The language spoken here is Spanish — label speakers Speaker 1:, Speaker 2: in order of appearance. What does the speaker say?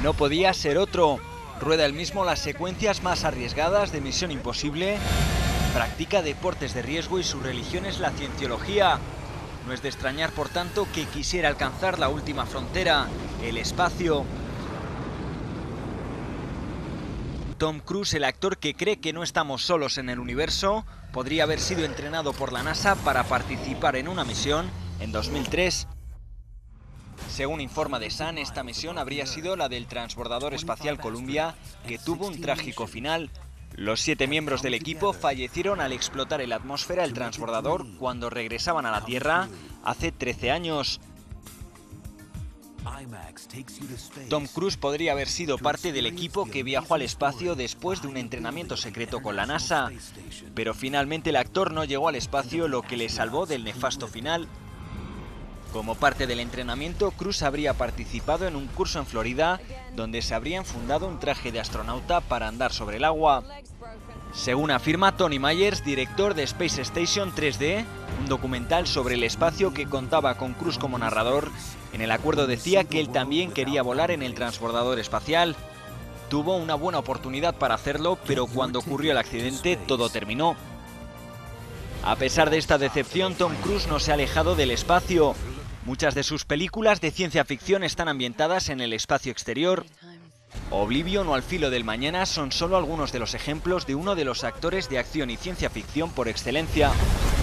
Speaker 1: No podía ser otro. Rueda él mismo las secuencias más arriesgadas de Misión Imposible. Practica deportes de riesgo y su religión es la cienciología. No es de extrañar, por tanto, que quisiera alcanzar la última frontera, el espacio. Tom Cruise, el actor que cree que no estamos solos en el universo, podría haber sido entrenado por la NASA para participar en una misión en 2003. Según informa The Sun, esta misión habría sido la del transbordador espacial Columbia, que tuvo un trágico final. Los 7 miembros del equipo fallecieron al explotar en la atmósfera el transbordador cuando regresaban a la Tierra hace 13 años. Tom Cruise podría haber sido parte del equipo que viajó al espacio después de un entrenamiento secreto con la NASA, pero finalmente el actor no llegó al espacio, lo que le salvó del nefasto final. Como parte del entrenamiento, Cruise habría participado en un curso en Florida, donde se habría enfundado un traje de astronauta para andar sobre el agua. Según afirma Tony Myers, director de Space Station 3D, un documental sobre el espacio que contaba con Cruise como narrador, en el acuerdo decía que él también quería volar en el transbordador espacial. Tuvo una buena oportunidad para hacerlo, pero cuando ocurrió el accidente todo terminó. A pesar de esta decepción, Tom Cruise no se ha alejado del espacio. Muchas de sus películas de ciencia ficción están ambientadas en el espacio exterior. Oblivion o Al filo del mañana son solo algunos de los ejemplos de uno de los actores de acción y ciencia ficción por excelencia.